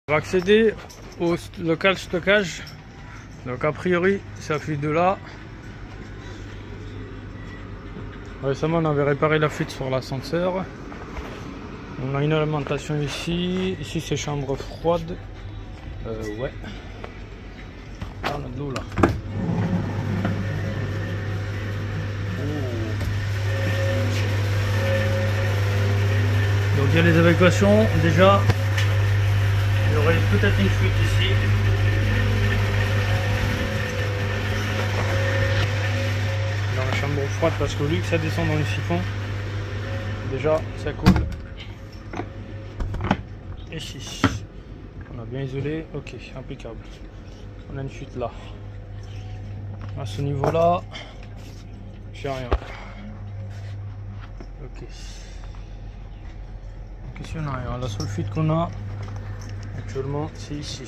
On va accéder au local stockage. Donc a priori ça fuit de là. Récemment on avait réparé la fuite sur l'ascenseur. On a une alimentation ici. Ici c'est chambre froide. Ouais. Là, on a de l'eau là. Donc il y a les évacuations. Déjà, il y aurait peut-être une fuite ici. Dans la chambre froide parce qu'au lieu que ça descend dans les siphons, déjà ça coule. Ici. On a bien isolé. Ok, impeccable. On a une fuite là. À ce niveau là, j'ai rien. Ok. Donc ici on a rien. La seule fuite qu'on a actuellement c'est ici.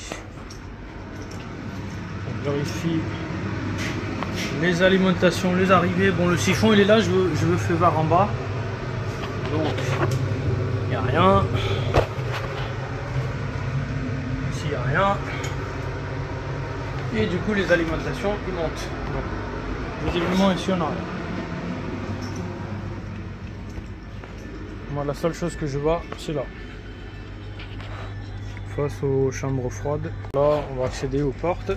On vérifie les alimentations, les arrivées. Bon, le siphon il est là, je veux faire voir en bas. Donc il n'y a rien. Ici il n'y a rien. Et du coup les alimentations ils montent. Donc visiblement ici on a rien. Moi la seule chose que je vois c'est là. Face aux chambres froides. Là on va accéder aux portes.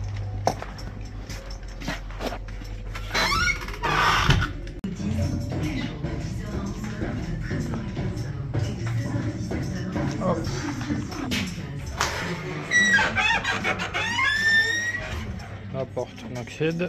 Hop. La porte, on accède.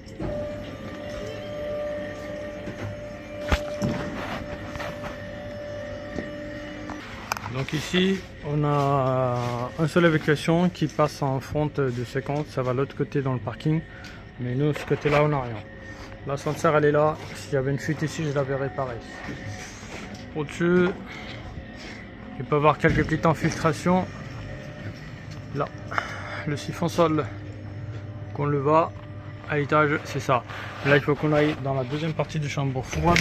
Donc ici, on a un seul évacuation qui passe en front de 50, ça va de l'autre côté dans le parking. Mais nous, ce côté-là, on n'a rien. L'ascenseur, elle est là. S'il y avait une fuite ici, je l'avais réparée. Au-dessus, il peut y avoir quelques petites infiltrations. Là, le siphon sol, qu'on le voit à l'étage, c'est ça. Là, il faut qu'on aille dans la deuxième partie de chambre froide.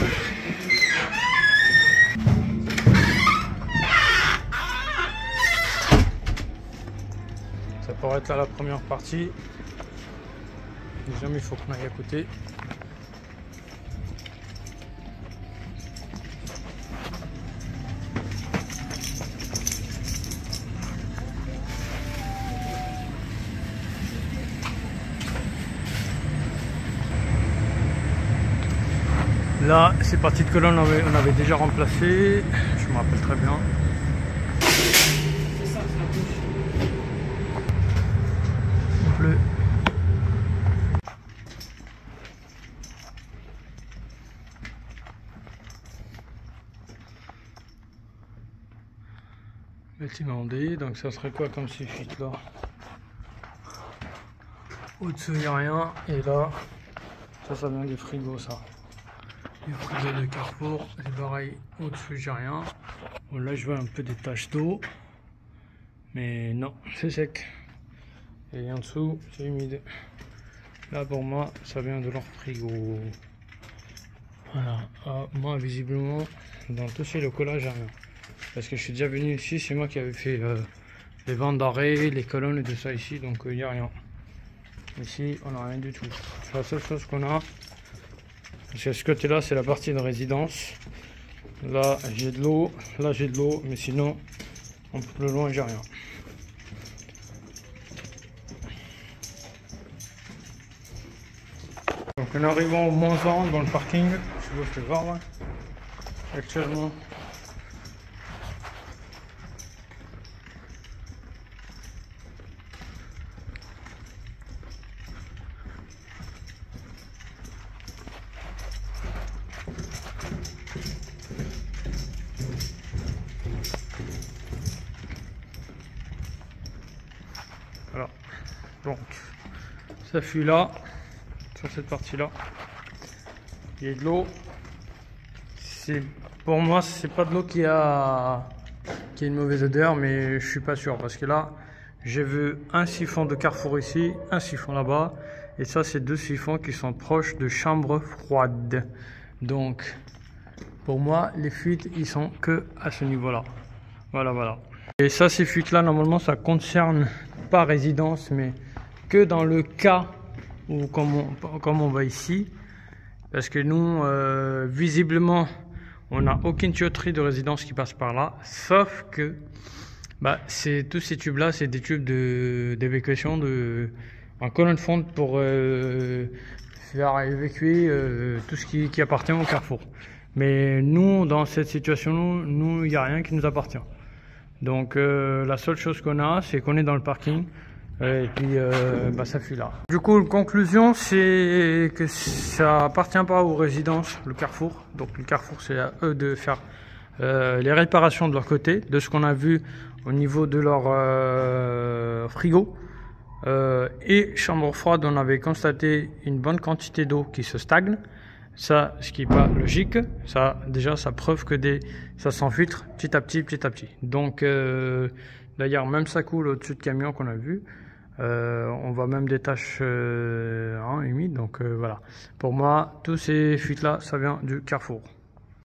Ça pourrait être là la première partie. Déjà, il faut qu'on aille à côté. Là, ces parties de colonne, on avait déjà remplacé. Je me rappelle très bien. Il pleut. Bâtiment D, donc ça serait quoi comme suffite là? Au-dessus, il n'y a rien. Et là, ça vient du frigo, ça. Du frigo de Carrefour, c'est pareil, au-dessus j'ai rien. Bon, là je vois un peu des taches d'eau, mais non, c'est sec. Et en dessous, c'est humide. Là pour moi, ça vient de leur frigo. Voilà, moi visiblement, dans tous ces locaux-là, j'ai rien. Parce que je suis déjà venu ici, c'est moi qui avais fait les ventes d'arrêt, les colonnes et tout ça ici, donc il n'y a rien. Ici, on n'a rien du tout. C'est la seule chose qu'on a. Parce que ce côté là c'est la partie de résidence. Là j'ai de l'eau, là j'ai de l'eau, mais sinon un peu plus loin j'ai rien. Donc en arrivant au moins 1 dans le parking, je vous fais voir actuellement. Voilà, donc ça fuit là, sur cette partie là, il y a de l'eau. Pour moi c'est pas de l'eau qui a une mauvaise odeur, mais je suis pas sûr parce que là j'ai vu un siphon de Carrefour ici, un siphon là-bas, et ça c'est 2 siphons qui sont proches de chambres froides. Donc pour moi les fuites ils sont que à ce niveau là. Voilà. Et ça, ces fuites-là, normalement, ça concerne pas résidence, mais que dans le cas où, comme on voit ici, parce que nous, visiblement, on n'a aucune tuyauterie de résidence qui passe par là, sauf que tous ces tubes-là, c'est des tubes d'évacuation en colonne fonte pour faire évacuer tout ce qui appartient au carrefour. Mais nous, dans cette situation, nous, il n'y a rien qui nous appartient. Donc la seule chose qu'on a, c'est qu'on est dans le parking et puis ça fuit là. Du coup, la conclusion, c'est que ça appartient pas aux résidences, le carrefour. Donc le carrefour, c'est à eux de faire les réparations de leur côté, de ce qu'on a vu au niveau de leur frigo. Et chambre froide, on avait constaté une bonne quantité d'eau qui se stagne. Ça, ce qui n'est pas logique, ça déjà, ça prouve que ça s'enfiltre petit à petit. Donc, d'ailleurs, même ça coule au-dessus de camion qu'on a vu. On voit même des taches humides. Donc voilà. Pour moi, tous ces fuites-là, ça vient du carrefour.